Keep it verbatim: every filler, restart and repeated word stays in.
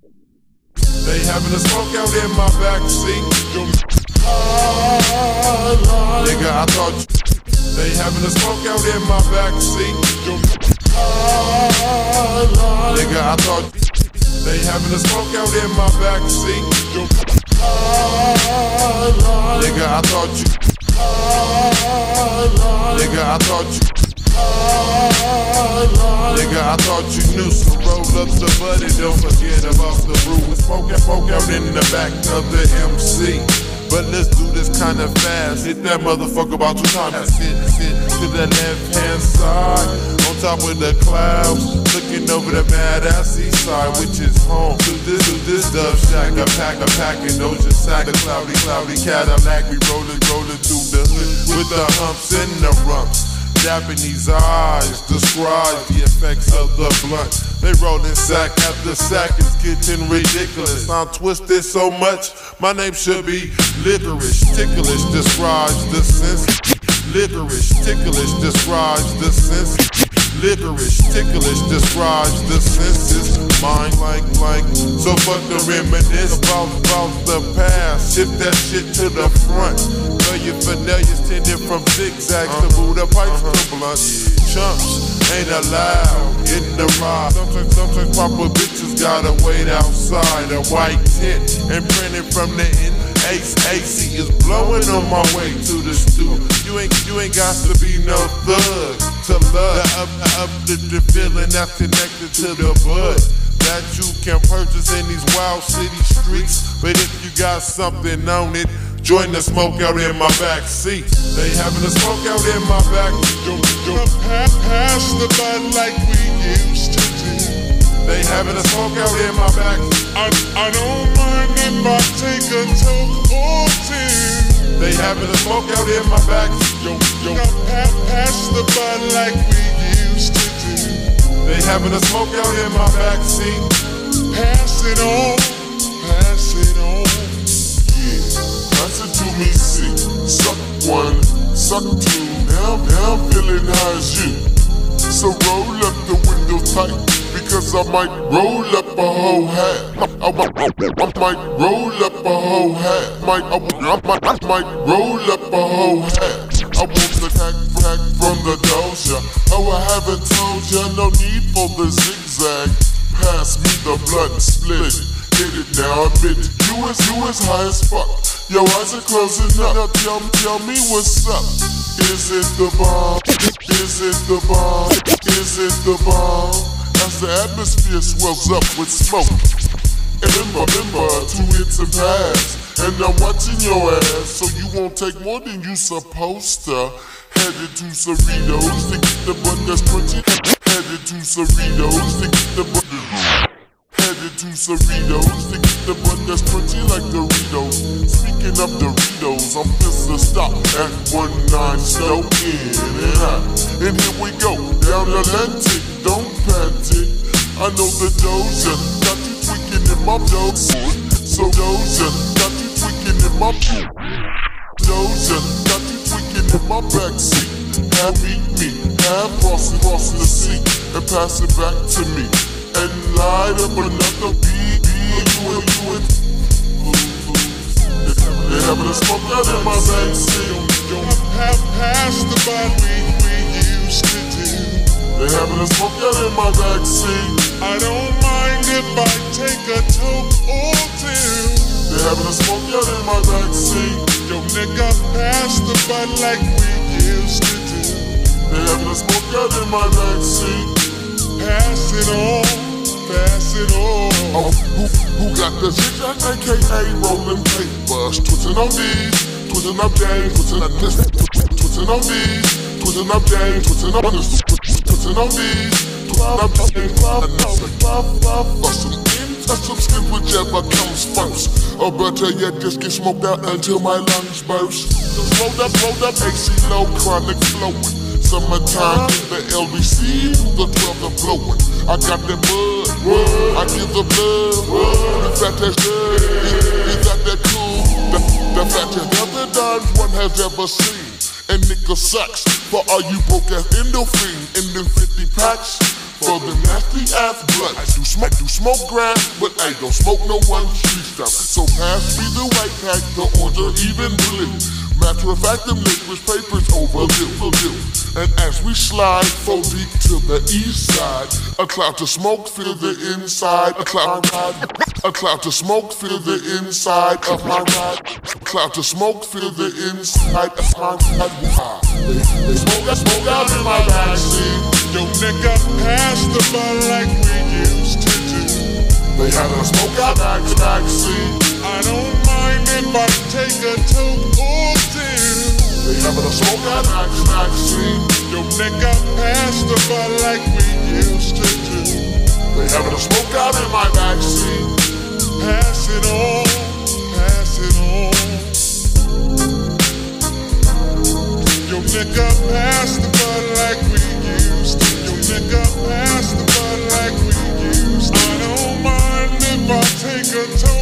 They having a smoke out in my backseat. Nigga, I thought you. They having a smoke out in my backseat. Nigga, I thought you. They having a smoke out in my backseat. Nigga, I thought you. Nigga, I thought you. Nigga, I thought you knew. So roll up the buddy, don't forget about the brew. Smoke out, smoke out in the back of the M C. But let's do this kinda fast. Hit that motherfucker about two times. Sit, sit to the left hand side, on top of the clouds, looking over the badass east side, which is home to this, to this dub shack. A pack, a packing Ocean sack, a cloudy, cloudy Cadillac. We rollin', rollin' through the hood with the humps and the rumps. Japanese eyes describe the effects of the blunt. They rollin' sack after sack, it's getting ridiculous. I'm twisted so much, my name should be Licorice. Ticklish describes the sense. Licorice, ticklish describes the sense. Licorice, ticklish describes the senses. Mind like blank, so fuck the reminisce about, about the past. Shift that shit to the front. Your Fernelius tended from zigzags uh-huh. to Buddha pipes uh-huh. to blunt. Chumps ain't allowed in the ride. Sometimes, sometimes proper bitches gotta wait outside a white tent and printed from the end. Ace A C is blowing on my way to the stew. You ain't, you ain't got to be no thug to love the up, up the, the feeling that's connected to the bud that you can purchase in these wild city streets. But if you got something on it, join the smoke out in my back seat. They having a smoke out in my back. Yo, yo, pass the bud like we used to do. They having a smoke out in my back. I, I don't mind if I take a toke or two. They having a smoke out in my back. Yo, yo, pass the bud like we used to do. They having a smoke out in my back seat. Pass it on, pass it on. Pass it to me, see. Suck one, suck two. Now, now I'm feeling high as you. So roll up the window tight, because I might roll up a whole hat. I, I, I, I might roll up a whole hat. Might, I, I, might, I might roll up a whole hat. I want the pack, pack from the doja. Oh, I haven't told ya, no need for the zigzag. Pass me the blunt and split it. Hit it now, admit it. You is, you is high as fuck. Your eyes are closing up. Now tell, tell me what's up. Is it the bomb? Is it the bomb? Is it the bomb? As the atmosphere swells up with smoke. And remember, remember, two hits and pass. And I'm watching your ass, so you won't take more than you supposed to. Headed to Cerritos to get the bun that's crunchy. Headed to Cerritos to get the bun. Headed to Cerritos to get the bun that's crunchy like Doritos. Speaking of Doritos, I'm pissed to stop at one nine Stoke in and out. And here we go, down Atlantic, don't panic. I know the doja got you tweaking in my doja. So doja got you tweaking in my doja got you tweaking in my backseat. Have eat me, have cross across the seat, and pass it back to me. And light up another beat, you and you and they having a smoke out in my backseat. Pass the bud we, we used to do. They having a smoke out in my backseat. I don't mind if I take a toke or two. They having a smoke out in my backseat. Yo nigga, pass the bud like we used to do. They having a smoke out in my backseat. Pass it on, pass it on. Oh, who, who got the zigzag, A K A rolling papers? Twisting on these, twisting up James, twisting up this, twisting on these, twisting up James, twisting on this, twisting on these, twisting up James, some in, touch some skin, whichever comes first. Or better yet, just get smoked out until my lungs burst. Just rolled up, rolled up, A C low, chronic flowing. Summertime in the L B C, the twelve are blowing. I got that bud, I give the blood. The fat that's good, is that that cool? The, the fattest other dimes one has ever seen. And nigga sucks for all you broke ass endorphin in them fifty packs. for the nasty ass blunt. I do smoke, do smoke grass, but I don't smoke no one street stuff. So pass me the white pack, the orange or even blue. Matter of fact, them licorice papers over you. And as we slide four deep to the east side, a cloud of smoke fill the inside. A cloud, a cloud of smoke fill the inside of my ride. A cloud of smoke fill the inside of my ride. They, they smoke, I smoke out in my backseat. Yo, nigga, pass the ball like we used to do. They had a smoke out back to backseat. I don't mind if I take a toke or two. They having a smoke out back to backseat. Yo, nigga, pass the ball like we used to do. They having a smoke out in my backseat. Pass it on, pass it on. Yo, nigga, pass the ball like we used to. Yo, nigga, pass the ball like we used to. I don't mind if I take a toke.